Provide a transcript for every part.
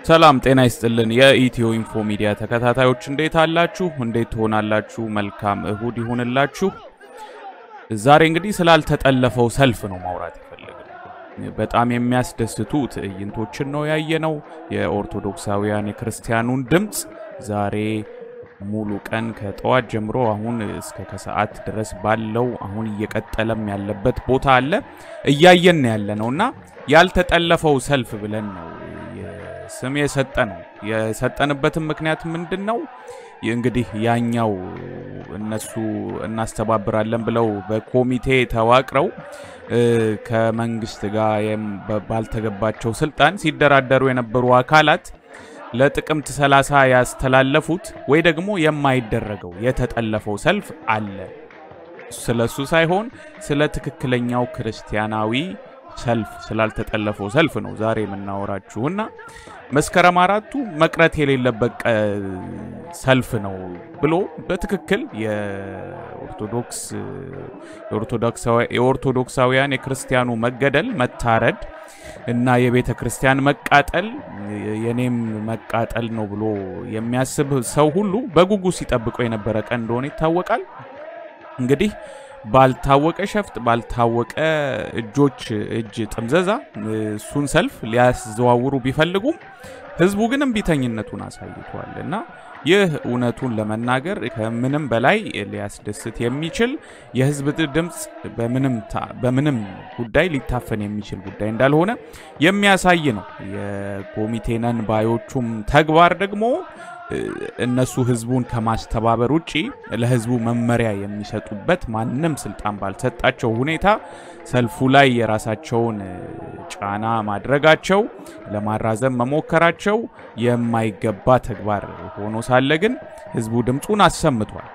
ሰላም ጤና ይስጥልን የኢትዮ ኢንፎ ሚዲያ ተከታታዮች እንዴት አላችሁ እንዴት ሆናላችሁ መልካም እሁድ ይሁንላችሁ ዛሬ እንግዲህ ስላልተጠለፈው ሰልፍ ነው ማውራት ይፈልጋል በጣም የሚያስደስቱ ትዕይንቶችን ነው ያየነው የኦርቶዶክሳውያን የክርስቲያኑን ድምጽ ዛሬ ሙሉ ቀን ከጠዋት ጀምሮ አሁን እስከ ከሰዓት ድረስ ባለው አሁን እየቀጠለም ያለበት ቦታ አለ እያየን ያለነውና ያልተጠለፈው ሰልፍ ብለን ነው ስም የሰጠንበትም ምክንያት ምንድነው እንግዲህ ያኛው እነሱ እናስተባብራለን ብለው በኮሚቴ ተዋቅረው ከመንግስት ጋር ባልተገባቸው ስልጣን ሲደራደሩ የነበሩ አካላት ለጥቅምት 30 ያስተላለፉት ወይ ደግሞ የማይደረገው የተጠለፈው ሰልፍ አለ ስለሱ ሳይሆን ስለ ትክክለኛው ክርስቲያናዊ ሰልፍ ስላልተጠለፈው ሰልፍ ነው ዛሬ የምናወራችሁና መስከረም 4ቱ መቅረት የሌለበት ሰልፍ ነው ብሎ በትክክል የኦርቶዶክሳውያን የክርስቲያኑ መገደል መታረድ እና የቤተ ክርስቲያን መቃጠል የኔም መቃጠል ነው ብሎ የሚያስብ ሰው ሁሉ በጉጉ ሲጠብቀው የነበረ ቀን እንደሆነ ይታወቃል እንግዲህ ባልታወቀ ሸፍጥ ባልታወቀ እጅ ጥምዘዛ ሱን ሰልፍ ሊያስዘዋውሩ ቢፈልጉም ህዝቡ ግን እንቢተኝነቱን አሳይቷልና ይህ እውነቱን ለመናገር ከምንም በላይ ሊያስደስት የሚችል የህዝብ ድምጽ በምንም ጉዳይ ሊታፈን የሚችል ጉዳይ እንዳልሆነ የሚያሳይ ነው የኮሚቴነን ባዮቹም ተግባር ደግሞ እነሱ ህዝቡን ከማስተባበር ውጪ ለህዝቡ መመሪያ የሚሰጡበት ማንንም ስልጣን ባልሰጣቸው ሁኔታ ሰልፉ ላይ የራሳቸውን ጫና ማድረጋቸው ለማራዘም መሞከራቸው የማይገባ ተግባር ሆኖ ሳለ ግን ህዝቡ ድምጹን አሰምቷል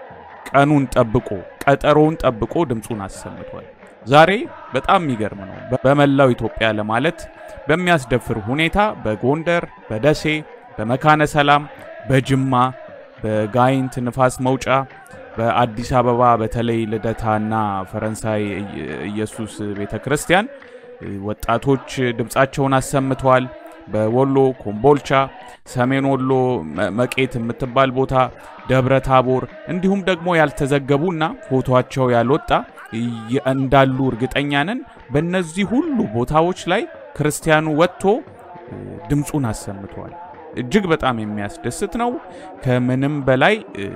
ቀጠሮውን ጠብቆ ድምጹን አሰምቷል ዛሬ በጣም የሚገርም ነው በመላው ኢትዮጵያ ለማለት በሚያስደፍር ሁኔታ በጎንደር በደሴ በመካነ ሰላም በጅማ በጋይንት ንፋስ መውጫ በአዲስ አበባ በተለይ ልደታና ፈረንሳይ ኢየሱስ ቤተክርስቲያን ወጣቶች ድምጻቸውን አሰምተዋል በወሎ ኮምቦልቻ ሰሜን ወሎ መቄት የምትባል ቦታ ደብረ ታቦር እንዲሁም ደግሞ ያልተዘገቡና ፎቶአቸው ያልወጣ እንዳሉ እርግጠኛ ነን በእነዚህ ሁሉ ቦታዎች ላይ ክርስቲያኑ ወጥቶ ድምጹን አሰምቷል እጅግ በጣም የሚያስደስት ነው ከምንም በላይ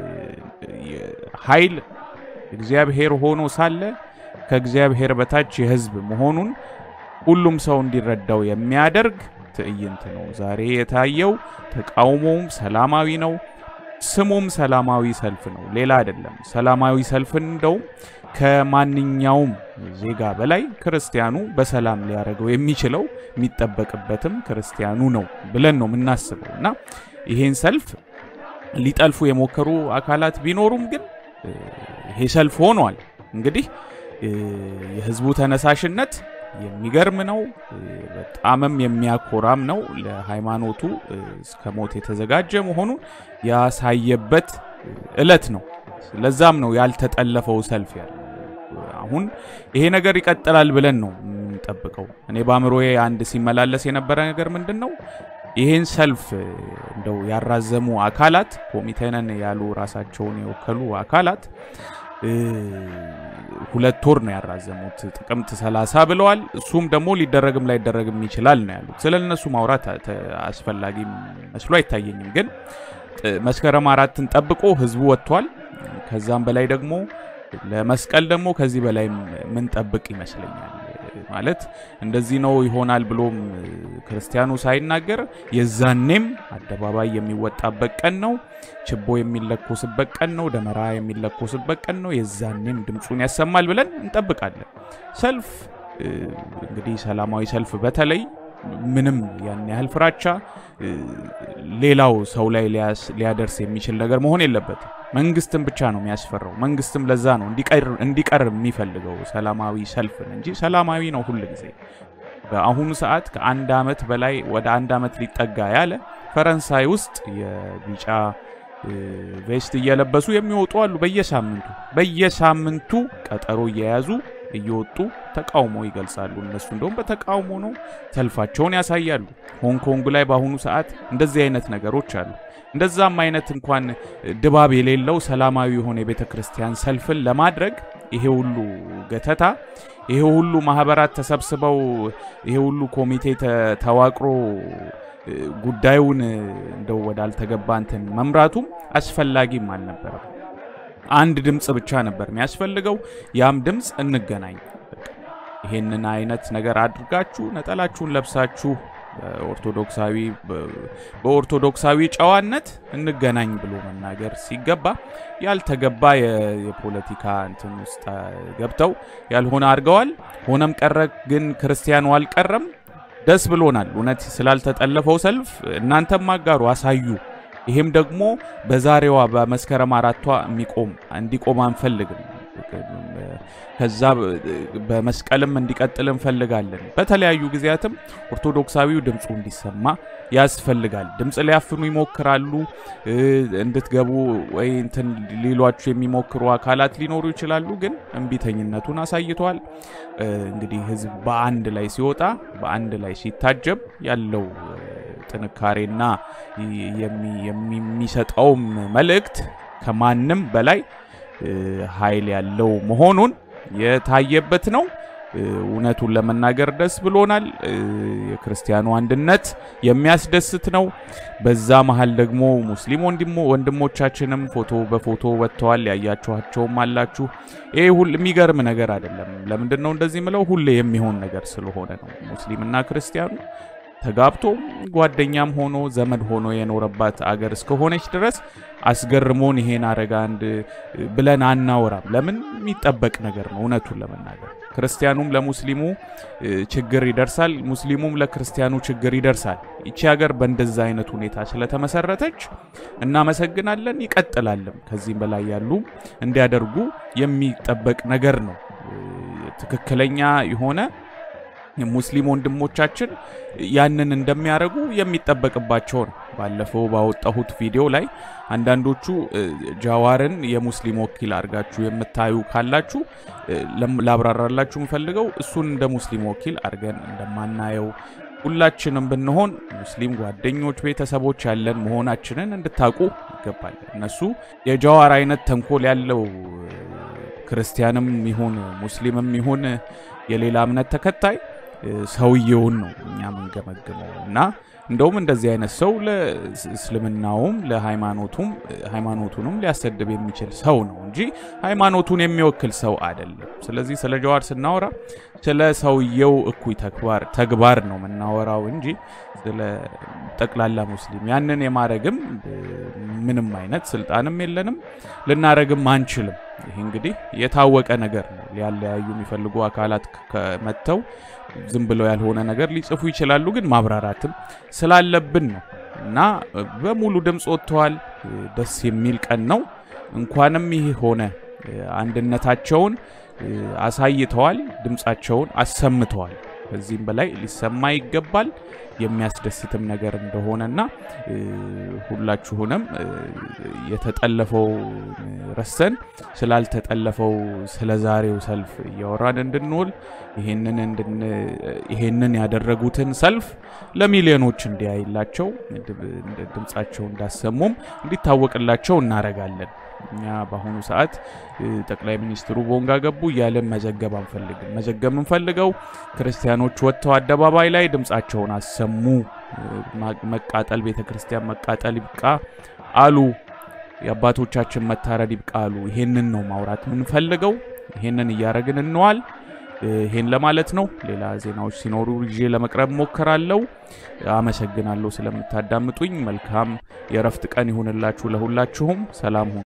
ኃይል እግዚአብሔር ሆኖ ሳለ ከእግዚአብሔር በታች የህዝብ መሆኑን ሁሉም ሰው እንዲረዳው የሚያደርግ ትዕይንት ነው ዛሬ የታየው ተቃውሞውም ሰላማዊ ነው ስሙም ሰላማዊ ሰልፍ ነው ሌላ አይደለም ሰላማዊ ሰልፍ እንደው ከማንኛውም ዜጋ በላይ ክርስቲያኑ በሰላም ሊያረገው የሚችለው የሚጠበቅበትም ክርስቲያኑ ነው ብለን ነው እናስበውና ይሄን ሰልፍ ሊጠልፉ የሞከሩ አካላት ቢኖሩም ግን ይሄ ሰልፍ ሆኗል እንግዲህ የህዝቡ ተነሳሽነት የሚገርም ነው በጣምም የሚያኮራም ነው ለሃይማኖቱ እስከ ሞት የተዘጋጀ መሆኑን ያሳየበት እለት ነው ለዛም ነው ያልተጠለፈው ሰልፍ ያለው አሁን ይሄ ነገር ይቀጥላል ብለን ነው እንጠብቀው እኔ ባምሮዬ አንድ ሲመላለስ የነበረ ነገር ምንድነው ይሄን ሰልፍ እንደው ያራዘሙ አካላት ኮሚቴነን ያሉ ራሳቸውን የወከሉ አካላት ሁለት ወር ነው ያራዘሙት ጥቅምት 30 ብለዋል እሱም ደግሞ ሊደረግም ላይደረግም ይችላል ነው ያሉት ስለነሱ ማውራት አስፈላጊ መስሎ አይታየኝም ግን መስከረም 4ን ጠብቆ ህዝቡ ወጥቷል ከዛም በላይ ደግሞ ለመስቀል ደግሞ ከዚህ በላይ ምን ጠብቅ ይመስለኛል ማለት እንደዚህ ነው ይሆናል ብሎም ክርስቲያኑ ሳይናገር የዛኔም አደባባይ የሚወጣበት ቀን ነው ችቦ የሚለኮስበት ቀን ነው ደመራ የሚለኮስበት ቀን ነው የዛኔም ድምጹን ያሰማል ብለን እንጠብቃለን ሰልፍ እንግዲህ ሰላማዊ ሰልፍ በተለይ ምንም ያን ያህል ፍራቻ ሌላው ሰው ላይ ሊያደርስ የሚችል ነገር መሆን የለበትም መንግስትም ብቻ ነው የሚያስፈራው መንግስትም ለዛ ነው እንዲቀር የሚፈልገው ሰላማዊ ሰልፍ እንጂ ሰላማዊ ነው ሁሉ ጊዜ በአሁኑ ሰዓት ከአንድ አመት በላይ ወደ አንድ አመት ሊጠጋ ያለ ፈረንሳይ ውስጥ የቢጫ ቬስት እየለበሱ የሚወጡ አሉ በየሳምንቱ ቀጠሮ እየያዙ እየወጡ ተቃውሞ ይገልጻሉ እነሱ እንደውም በተቃውሞ ነው ሰልፋቸውን ያሳያሉ ሆንግ ኮንግ ላይ በአሁኑ ሰዓት እንደዚህ አይነት ነገሮች አሉ እንደዛም አይነት እንኳን ድባብ የሌለው ሰላማዊ የሆነ የቤተክርስቲያን ሰልፍን ለማድረግ ይሄ ሁሉ ገተታ ይሄ ሁሉ ማህበራት ተሰብስበው ይሄ ሁሉ ኮሚቴ ተዋቅሮ ጉዳዩን እንደው ወዳልተገባ እንትን መምራቱም አስፈላጊም አልነበረም አንድ ድምጽ ብቻ ነበር የሚያስፈልገው ያም ድምጽ እንገናኝ ይሄንን አይነት ነገር አድርጋችሁ ነጠላችሁን ለብሳችሁ በኦርቶዶክሳዊ ጨዋነት እንገናኝ ብሎ መናገር ሲገባ ያልተገባ የፖለቲካ እንትን ውስጥ ገብተው ያልሆነ አርገዋል ሆነም ቀረ ግን ክርስቲያኑ አልቀረም ደስ ብሎናል እውነት ስላልተጠለፈው ሰልፍ እናንተም ማጋሩ አሳዩ ይሄም ደግሞ በዛሬዋ በመስከረም 4ቷ እንዲቆም አንፈልግም ከዛ በመስቀልም እንዲቀጥል እንፈልጋለን በተለያዩ ጊዜያትም ኦርቶዶክሳዊው ድምጹ እንዲሰማ ያስፈልጋል ድምጽ ሊያፍኑ ይሞክራሉ እንድትገቡ ወይ እንትን ሊሏችሁ የሚሞክሩ አካላት ሊኖሩ ይችላሉ ግን እንቢተኝነቱን አሳይቷል እንግዲህ ህዝብ በአንድ ላይ ሲወጣ በአንድ ላይ ሲታጀብ ያለው ጥንካሬና የሚሰጠው መልእክት ከማንም በላይ ኃይል ያለው መሆኑን የታየበት ነው እውነቱን ለመናገር ደስ ብሎናል የክርስቲያኑ አንድነት የሚያስደስት ነው በዛ መሃል ደግሞ ሙስሊም ወንድሞቻችንም በፎቶ ወጥተዋል ያያችኋቸውም አላችሁ ይሄ ሁሉ የሚገርም ነገር አይደለም ለምንድነው እንደዚህ ምለው ሁሌ የሚሆን ነገር ስለሆነ ነው ሙስሊምና ክርስቲያኑ ተጋብቶ ጓደኛም ሆኖ ዘመድ ሆኖ የኖረባት አገር እስከሆነች ድረስ አስገርሞን ይሄን አረጋ አንድ ብለን አናወራም ለምን የሚጠበቅ ነገር ነው እውነቱን ለመናገር ክርስቲያኑም ለሙስሊሙ ችግር ይደርሳል ሙስሊሙም ለክርስቲያኑ ችግር ይደርሳል እቺ ሀገር በእንደዛ አይነት ሁኔታ ስለተመሰረተች እናመሰግናለን ይቀጥላልም ከዚህም በላይ ያሉ እንዲያደርጉ የሚጠበቅ ነገር ነው ትክክለኛ የሆነ የሙስሊም ወንድሞቻችን ያንን እንደሚያረጉ የሚጠበቅባቸው ነው ባለፈው ባወጣሁት ቪዲዮ ላይ አንዳንዶቹ ጃዋርን የሙስሊም ወኪል አርጋችሁ የምታዩ ካላችሁ ላብራራላችሁ ምፈልገው እሱን እንደ ሙስሊም ወኪል አርገን እንደማናየው ሁላችንም ብንሆን ሙስሊም ጓደኞች ቤተሰቦች ያለን መሆናችንን እንድታቁ ይገባል እነሱ የጃዋር አይነት ተንኮል ያለው ክርስቲያንም ይሁን ሙስሊምም ይሁን የሌላ እምነት ተከታይ ሰውየውን ነው እኛ መንገመግመውና እንደውም እንደዚህ አይነት ሰው ለእስልምናውም ለሃይማኖቱንም ሊያሰድብ የሚችል ሰው ነው እንጂ ሃይማኖቱን የሚወክል ሰው አይደለም ስለዚህ ስለ ጃዋር ስናወራ ስለ ሰውየው እኩይ ተግባር ነው መናወራው እንጂ ስለ ጠቅላላ ሙስሊም ያንን የማረግም ምንም አይነት ስልጣንም የለንም ልናረግም አንችልም ይሄ እንግዲህ የታወቀ ነገር ነው ሊያለያዩ የሚፈልጉ አካላት ከመተው ዝም ብለው ያልሆነ ነገር ሊጽፉ ይችላሉ ግን ማብራራትም ስላለብን ነው እና በሙሉ ድምጽ ወጥተዋል ደስ የሚል ቀን ነው እንኳንም ይሄ ሆነ አንድነታቸውን አሳይተዋል ድምጻቸውን አሰምተዋል ከዚህም በላይ ሊሰማ ይገባል የሚያስደስትም ነገር እንደሆነና ሁላችሁንም የተጠለፈው ረሰን ስላልተጠለፈው ስለዛሬው ሰልፍ ያወራን እንድንውል ይሄንን ያደረጉትን ሰልፍ ለሚሊዮኖች እንዲያይላቸው ድምጻቸው እንዳሰሙም እንዲታወቅላቸው እናረጋለን እኛ በአሁኑ ሰዓት ጠቅላይ ሚኒስትሩ ቦንጋ ገቡ ያለን መዘገብ እንፈልገው ክርስቲያኖች ወጥተው አደባባይ ላይ ድምጻቸውን አሰሙ መቃጠል ቤተክርስቲያን መቃጠል ይብቃ አሉ የአባቶቻችን መታረድ ይብቃ አሉ ይሄንን ነው ማውራት ምንፈልገው ይሄንን ያረግን እንዋል ይሄን ለማለት ነው ሌላ ዜናዎች ሲኖሩ ይዤ ለመቅረብ ሞከራለሁ አመሰግናለሁ ስለምታዳምጡኝ መልካም የረፍት ቀን ይሁንላችሁ ለሁላችሁም ሰላም